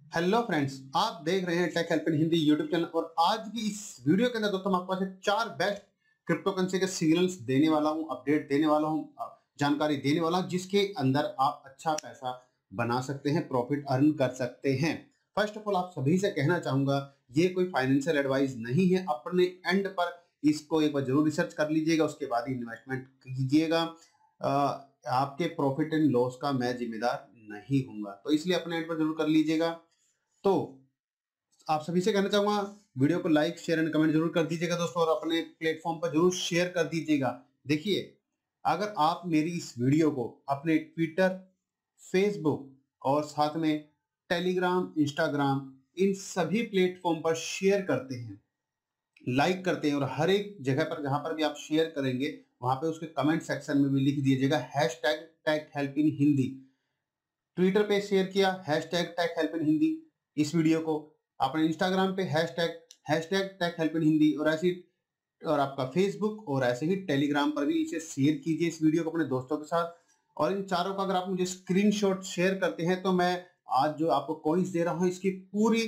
Hello friends, आप देख रहे हैं tech help in Hindi YouTube channel. और आज की इस वीडियो के अंदर दोस्तों मैं आपके पास 4 बेस्ट क्रिप्टो करेंसी के सिग्नल्स देने वाला हूं, अपडेट देने वाला हूं, जानकारी देने वाला हूं, जिसके अंदर आप अच्छा पैसा बना सकते हैं, प्रॉफिट अर्न कर सकते हैं। फर्स्ट ऑफ ऑल आप सभी से कहना चाहूंगा, ये कोई फाइनेंशियल एडवाइस नहीं है। अपने एंड पर इसको एक बार जरूर रिसर्च कर लीजिएगा, उसके बाद ही इन्वेस्टमेंट कीजिएगा। आपके प्रॉफिट एंड लॉस का मैं जिम्मेदार नहीं हूंगा, तो इसलिए अपने एंड पर जरूर कर लीजिएगा। तो आप सभी से कहना चाहूंगा, वीडियो को लाइक शेयर एंड कमेंट जरूर कर दीजिएगा दोस्तों, और अपने प्लेटफॉर्म पर जरूर शेयर कर दीजिएगा। देखिए, अगर आप मेरी इस वीडियो को अपने ट्विटर, फेसबुक और साथ में टेलीग्राम, इंस्टाग्राम, इन सभी प्लेटफॉर्म पर शेयर करते हैं, लाइक करते हैं, और हर एक जगह पर जहां पर भी आप शेयर करेंगे वहां पे उसके कमेंट सेक्शन में भी लिख दीजिएगा hashtag tech help in Hindi. Twitter पे शेयर किया hashtag tech help in Hindi इस वीडियो को, अपने इंस्टाग्राम पे hashtag tech help in Hindi, और ऐसी और आपका फेसबुक और ऐसे ही टेलीग्राम पर भी इसे शेयर कीजिए इस वीडियो को अपने दोस्तों के साथ। और इन चारों का अगर आप मुझे स्क्रीनशॉट शेयर करते हैं तो मैं आज जो आपको कॉइन्स दे रहा हूं इसकी पूरी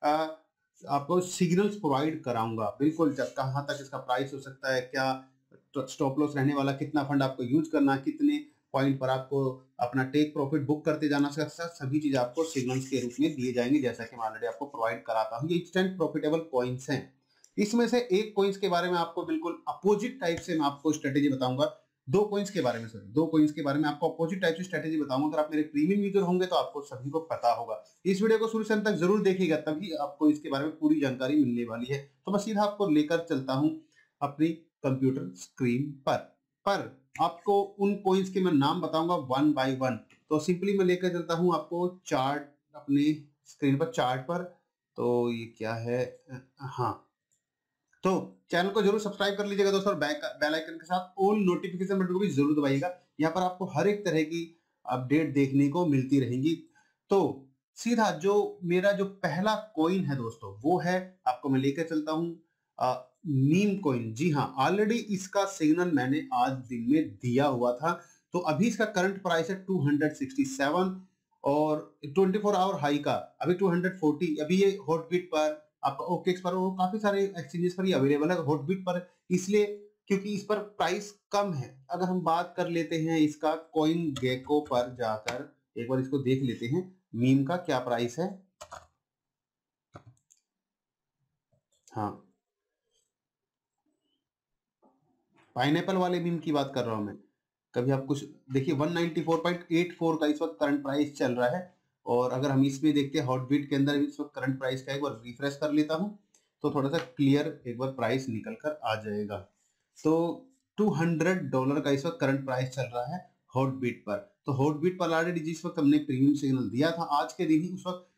आपको सिग्नल्स प्रोवाइड कराऊंगा, बिल्कुल कहां तक इसका प्राइस हो सकता है, क्या स्टॉप लॉस रहने वाला, कितना फंड आपको यूज करना, कितने पॉइंट पर आपको अपना टेक प्रॉफिट बुक करते जाना, सभी चीज आपको सिग्नल्स के रूप में दिए जाएंगे, जैसा कि मैं ऑलरेडी आपको प्रोवाइड कराता हूं। ये इंस्टेंट प्रॉफिटेबल कॉइन्स हैं। इसमें से एक कॉइन्स के बारे में आपको बिल्कुल अपोजिट टाइप से मैं आपको स्ट्रेटेजी बताऊंगा। दो कॉइन्स के बारे में आपको अपोजिट टाइप से स्ट्रेटेजी बताऊंगा। अगर आप मेरे प्रीमियम यूजर होंगे तो आपको सभी को पता होगा। इस वीडियो को शुरू से अंत तक जरूर देखिएगा, तभी आपको इसके बारे में पूरी जानकारी मिलने वाली है। तो मैं सीधा आपको लेकर चलता हूं अपनी कंप्यूटर स्क्रीन पर आपको उन कॉइन्स के मैं नाम बताऊंगा वन बाय वन। तो सिंपली मैं लेकर चलता हूं आपको चार्ट, अपनी स्क्रीन पर चार्ट पर। तो ये क्या है, हाँ, तो चैनल को जरूर सब्सक्राइब कर लीजिएगा दोस्तों, और बेल आइकन के साथ ऑल नोटिफिकेशन बटन को भी जरूर दबाइएगा। यहाँ पर आपको हर एक तरह की अपडेट देखने को मिलती रहेंगी। तो सीधा जो मेरा जो पहला कॉइन है दोस्तों, वो है, आपको मैं लेकर चलता हूं मीम कॉइन। जी हाँ, ऑलरेडी इसका सिग्नल मैंने आज दिन में दिया हुआ था। तो अभी इसका करंट प्राइस है 267, और 24 आवर हाई का अभी 240। अभी ये हॉटबीट पर, आपका ओकेक्स पर और काफी सारे एक्सचेंजेस पर ये अवेलेबल है, हॉटबीट पर इसलिए क्योंकि इस पर प्राइस कम है। अगर हम बात कर लेते हैं इसका कॉइन गेको पर जाकर, एक बार इसको देख लेते हैं मीम का क्या प्राइस है। हाँ, पाइनएप्पल वाले मीम की बात कर रहा हूं मैं। कभी आप कुछ देखिए, 194.84 का इस वक्त करंट प्राइस चल रहा है। और अगर हम इसमें देखते हैं हॉटबीट के अंदर इस वक्त करंट प्राइस का, एक बार रिफ्रेश कर लेता हूं तो थोड़ा सा क्लियर एक बार प्राइस निकल कर आ जाएगा। तो $200 का इस वक्त करंट प्राइस चल रहा है हॉटबीट पर। तो हॉटबीट पर ऑलरेडी जिस वक्त हमने प्रीमियम सिग्नल दिया था आज के दिन ही, उस वक्त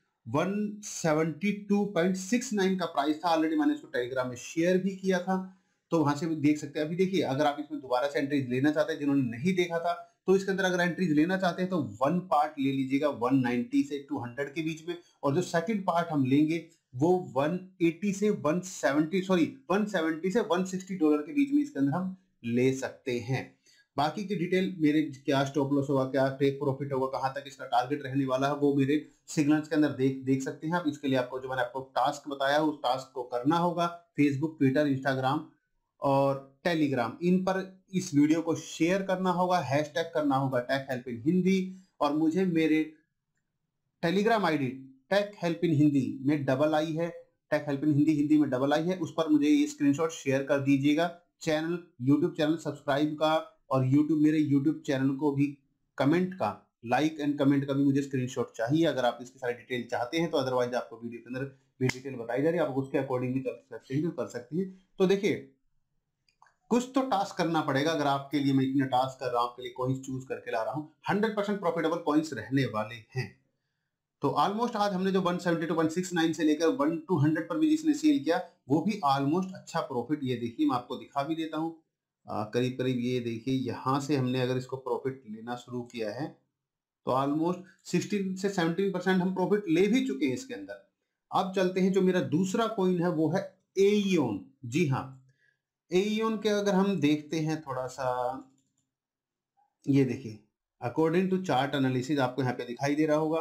172.69 का प्राइस था। ऑलरेडी मैंने इसको टेलीग्राम में शेयर भी किया था, तो वहां से भी देख सकते हैं। अभी देखिए, अगर आप इसमें दोबारा से एंट्रीज लेना चाहते हैं, जिन्होंने नहीं देखा था, तो इसके अंदर अगर एंट्रीज लेना चाहते हैं तो वन पार्ट ले लीजिएगा 190 से 200 के बीच में, और जो सेकंड पार्ट हम लेंगे वो 180 से 170 से $160 के बीच में इसके अंदर हम ले सकते हैं। बाकी की डिटेल, मेरे क्या स्टॉप लॉस होगा, क्या टेक प्रॉफिट होगा, कहां तक इसका टारगेट रहने वाला है, वो मेरे सिग्नल्स के अंदर देख सकते हैं आप। इसके लिए आपको जो मैंने आपको टास्क बताया उस टास्क को करना होगा। फेसबुक, ट्विटर, इंस्टाग्राम और टेलीग्राम, इन पर इस वीडियो को शेयर करना होगा, हैशटैग करना होगा टेक हेल्प इन हिंदी, और मुझे मेरे Telegram ID tech help in Hindi में डबल आई है, टेक हेल्प इन हिंदी में डबल आई है, उस पर मुझे ये स्क्रीनशॉट शेयर कर दीजिएगा। चैनल, यूट्यूब चैनल सब्सक्राइब का, और मेरे यूट्यूब चैनल को भी कमेंट का, लाइक एंड कमेंट का भी मुझे स्क्रीनशॉट चाहिए अगर आप इसकी सारी डिटेल चाहते हैं। तो अदरवाइज आपको वीडियो के अंदर भी डिटेल बताई जा रही है, आप उसके अकॉर्डिंग भी कर सकते हैं। तो देखिए, कुछ तो टास्क करना पड़ेगा। अगर आपके लिए मैं इतने टास्क कर रहा हूं, आपके लिए कॉइन्स चूज करके ला रहा हूं, 100% प्रॉफिटेबल कॉइन्स रहने वाले हैं। तो ऑलमोस्ट आज हमने जो 170 टू 169 से लेकर 1 टू 100 पर भी जिसने सेल किया, वो भी ऑलमोस्ट अच्छा प्रॉफिट, ये देखिए मैं आपको दिखा भी देता हूं। करीब करीब ये देखिए, यहां से हमने अगर इसको प्रॉफिट लेना शुरू किया है तो ऑलमोस्ट 16 से 17% हम प्रॉफिट ले भी चुके हैं इसके अंदर। अब चलते हैं, जो मेरा दूसरा कॉइन है वो है एईओन। जी हाँ, एईओन के अगर हम देखते हैं थोड़ा सा, ये देखिए, अकॉर्डिंग टू चार्ट एनालिसिस आपको यहाँ पे दिखाई दे रहा होगा,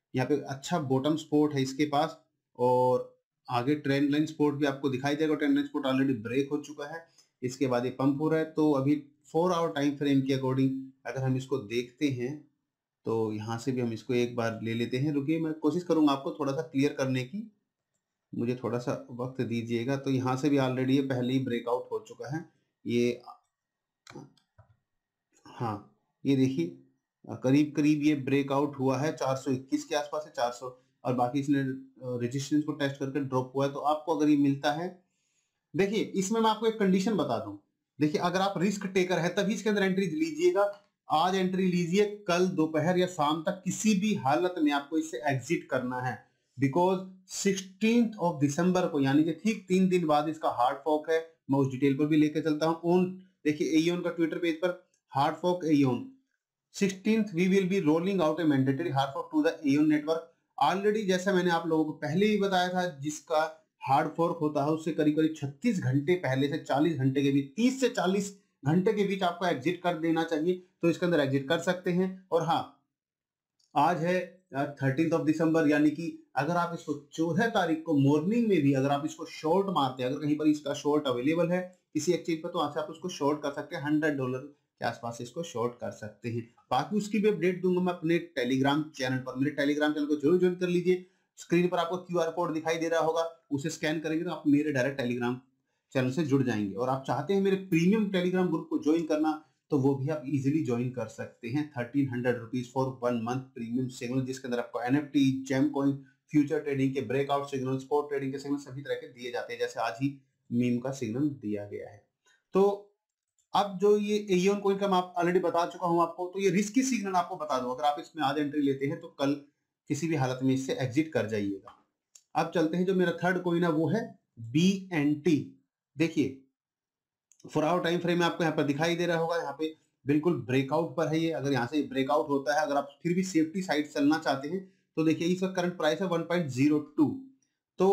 यहाँ पे अच्छा बॉटम सपोर्ट है इसके पास, और आगे ट्रेंड लाइन सपोर्ट भी आपको दिखाई देगा। Trend line support already break हो चुका है, इसके बाद ये पंप हो रहा है। तो अभी 4 आवर टाइम फ्रेम के अकॉर्डिंग अगर हम इसको देखते हैं तो यहाँ से भी हम इसको एक बार ले लेते हैं। रुकिए, मैं कोशिश करूंगा आपको थोड़ा सा क्लियर करने की, मुझे थोड़ा सा वक्त दीजिएगा। तो यहाँ से भी ऑलरेडी ये पहले ही ब्रेकआउट हो चुका है। ये हाँ, ये देखिए करीब करीब ये ब्रेकआउट हुआ है 421 के आसपास है, 400, और बाकी इसने रेजिस्टेंस को टेस्ट करके ड्रॉप हुआ है। तो आपको अगर ये मिलता है, देखिए इसमें मैं आपको एक कंडीशन बता दूं। देखिए अगर आप रिस्क टेकर है तभी इसके अंदर एंट्री लीजिएगा। आज एंट्री लीजिए, कल दोपहर या शाम तक किसी भी हालत में आपको इससे एग्जिट करना है, बिकॉज 16 ऑफ दिसंबर को यानी कि ठीक 3 दिन बाद इसका हार्ड फॉक है। मैं उस डिटेल पर भी लेकर चलता हूँ। देखिए एईओन का ट्विटर पेज पर hard fork Aeon 16th we will be rolling out a mandatory hard fork to the Aeon network. Already जैसा मैंने आप लोगों को पहले ही बताया था, जिसका हार्ड फोर्क होता है उससे करीब करीब 36 घंटे पहले से 40 घंटे के बीच, 30 से 40 घंटे के बीच आपको एग्जिट कर देना चाहिए। तो इसके अंदर एग्जिट कर सकते हैं। और हाँ, आज है 13 ऑफ दिसंबर, यानी कि अगर आप इसको 14 तारीख को मॉर्निंग में भी अगर आप इसको शॉर्ट मारते हैं, अगर कहीं पर इसका शॉर्ट अवेलेबल है किसी एक्सचेंज पर, तो आज आप उसको शॉर्ट कर सकते हैं। $100 के आसपास इसको शॉर्ट कर सकते हैं। बाकी उसकी भी अपडेट दूंगा मैं अपने टेलीग्राम चैनल पर। मेरे टेलीग्राम चैनल को जरूर ज्वाइन कर लीजिए। स्क्रीन पर आपको QR कोड दिखाई दे रहा होगा, उसे स्कैन करेंगे तो आप मेरे डायरेक्ट टेलीग्राम चैनल से जुड़ जाएंगे। और आप चाहते हैं मेरे प्रीमियम टेलीग्राम ग्रुप को ज्वाइन करना, तो वो भी आप इजीली ज्वाइन कर सकते हैं। 1300 rupees for 1 month premium signal, जिसके अंदर आपको NFT, gem coin, future trading के ब्रेकआउट सिग्नल, स्पॉट ट्रेडिंग के सिग्नल सभी तरह के दिए जाते हैं, जैसे आज ही मीम का सिग्नल दिया गया है। तो अब जो ये एईओन कोइन का मैं ऑलरेडी बता चुका हूं आपको, तो ये रिस्की सिग्नल आपको बता दूं, अगर आप इसमें आज एंट्री लेते हैं तो कल किसी भी हालत में इससे एग्जिट कर जाइएगा। अब चलते हैं, जो मेरा थर्ड कोइन है वो है BNT। देखिए 4 आवर टाइम फ्रेम में आपको यहाँ पर दिखाई दे रहा होगा, यहाँ पे बिल्कुल ब्रेकआउट पर है ये। अगर यहाँ से ब्रेकआउट होता है, अगर आप फिर भी सेफ्टी साइड चलना चाहते हैं, तो देखिए इसका करंट प्राइस है 1.02, तो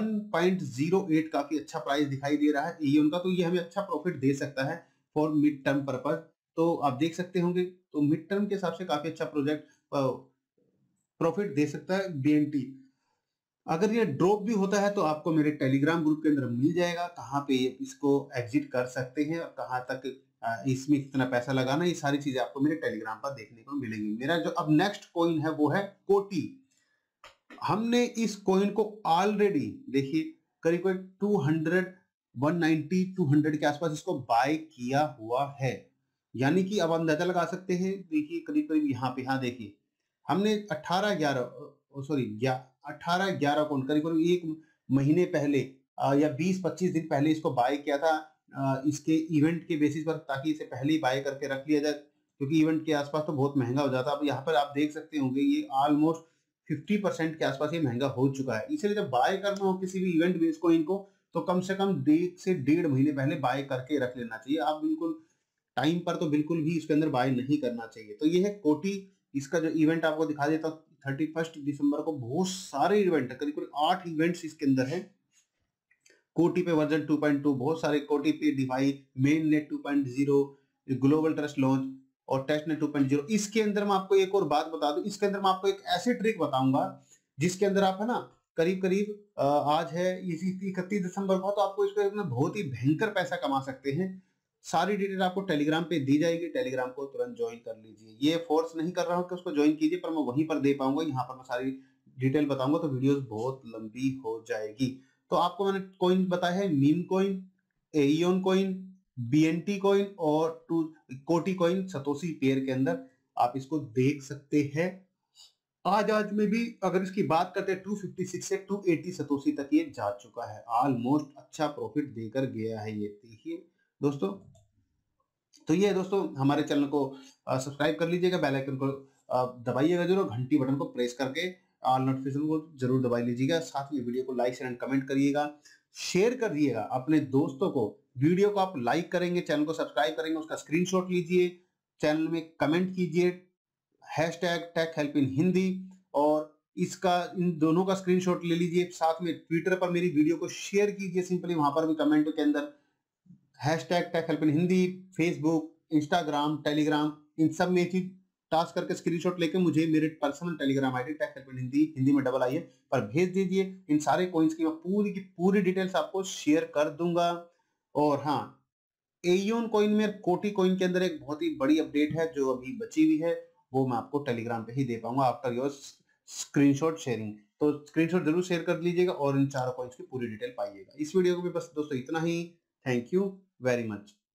1.08 काफी अच्छा प्राइस दिखाई दे रहा है एईओन का। तो ये हमें अच्छा प्रॉफिट दे सकता है फॉर मिड टर्म पर्पज। तो आप देख सकते होंगे, तो मिड टर्म के हिसाब से काफी अच्छा प्रोजेक्ट प्रॉफिट दे सकता है BNT। अगर ये ड्रॉप भी होता है तो आपको मेरे टेलीग्राम ग्रुप के अंदर मिल जाएगा, कहाँ पे इसको एग्जिट कर सकते हैं और कहाँ तक इसमें कितना पैसा लगाना, ये सारी चीजें आपको मेरे टेलीग्राम पर देखने को मिलेंगी। मेरा जो अब नेक्स्ट कॉइन है वो है कोटी। हमने इस कॉइन को ऑलरेडी देखिए करीब करीब 200, 190, 200 के आसपास इसको बाय किया हुआ है। यानी कि अब आप अंदाजा लगा सकते हैं, देखिए करीब करीब यहाँ पे, हाँ देखिए हमने 18-11 कौन करीब करीब 1 महीने पहले या 20-25 दिन पहले इसको बाय किया था, इसके इवेंट के बेसिस पर, ताकि इसे पहले ही बाय करके रख लिया जाए, क्योंकि इवेंट के आसपास तो बहुत महंगा हो जाता है। अब यहाँ पर आप देख सकते होंगे ये ऑलमोस्ट 50% के आसपास ये महंगा हो चुका है। इसलिए जब बाय करना हो किसी भी इवेंट बेस्ड कॉइन को, तो कम से कम 1 से 1.5 महीने पहले बाय करके रख लेना चाहिए। आप बिल्कुल टाइम पर तो बिल्कुल भी इसके अंदर बाय नहीं करना चाहिए। तो ये है कोटी। इसका जो इवेंट आपको दिखा देता हूँ, 31 दिसंबर को बहुत सारे इवेंट है, करीब करीब 8 इवेंट्स इसके अंदर है। कोटी पे वर्जन 2.2 बहुत सारे, कोटी पे डिवाई, mainnet 2.0, global trust launch और टेस्ट नेट 2.0। इसके अंदर मैं आपको एक और बात बता दूं, इसके अंदर मैं आपको एक ऐसी ट्रिक बताऊंगा जिसके अंदर आप है ना करीब करीब आज है 31 दिसंबर को, तो आपको इसको बहुत ही भयंकर पैसा कमा सकते हैं। सारी डिटेल आपको टेलीग्राम पे दी जाएगी, टेलीग्राम को तुरंत ज्वाइन कर लीजिए। ये फोर्स नहीं कर रहा हूँ कि उसको ज्वाइन कीजिए, पर मैं वहीं पर दे पाऊंगा, यहाँ पर मैं सारी डिटेल बताऊंगा तो वीडियोस बहुत लंबी हो जाएगी। तो आपको मैंने कॉइन बताया है, meme coin, Aeon coin, BNT coin और कोटी कॉइन सतोशी पेयर के अंदर आप इसको देख सकते हैं। आज में भी अगर इसकी बात करते हैं 256 से 280 सतोशी तक ये जा चुका है। ऑलमोस्ट अच्छा प्रॉफिट देकर गया है ये, देखिए दोस्तों। तो ये दोस्तों हमारे चैनल को सब्सक्राइब कर लीजिएगा, बेल आइकन को दबाइएगा जरूर, घंटी बटन को प्रेस करके ऑल नोटिफिकेशन को जरूर दबा लीजिएगा। साथ में वीडियो को लाइक शेयर एंड कमेंट करिएगा, शेयर कर दिएगा अपने दोस्तों को। वीडियो को आप लाइक करेंगे, चैनल को सब्सक्राइब करेंगे, उसका स्क्रीनशॉट लीजिए, चैनल में कमेंट कीजिए #TechHelpInHindi, और इसका इन दोनों का स्क्रीनशॉट ले लीजिए। साथ में ट्विटर पर मेरी वीडियो को शेयर कीजिए, सिंपली वहां पर भी कमेंट के अंदर #TechHelpInHindi, फेसबुक, इंस्टाग्राम, टेलीग्राम, इन सब में टास्क करके स्क्रीनशॉट लेके मुझे मेरे personal Telegram ID tech help in Hindi, Hindi में डबल आई है, पर भेज दीजिए। इन सारे कॉइन्स की मैं पूरी की पूरी डिटेल्स आपको शेयर कर दूंगा। और हाँ, एईओन कॉइन में कोटी कॉइन के अंदर एक बहुत ही बड़ी अपडेट है जो अभी बची हुई है, वो मैं आपको टेलीग्राम पे ही दे पाऊंगा आफ्टर योर स्क्रीनशॉट शेयरिंग। तो स्क्रीनशॉट जरूर शेयर कर लीजिएगा और इन चारों कॉइन्स की पूरी डिटेल पाइएगा। इस वीडियो को भी बस दोस्तों इतना ही। Thank you very much.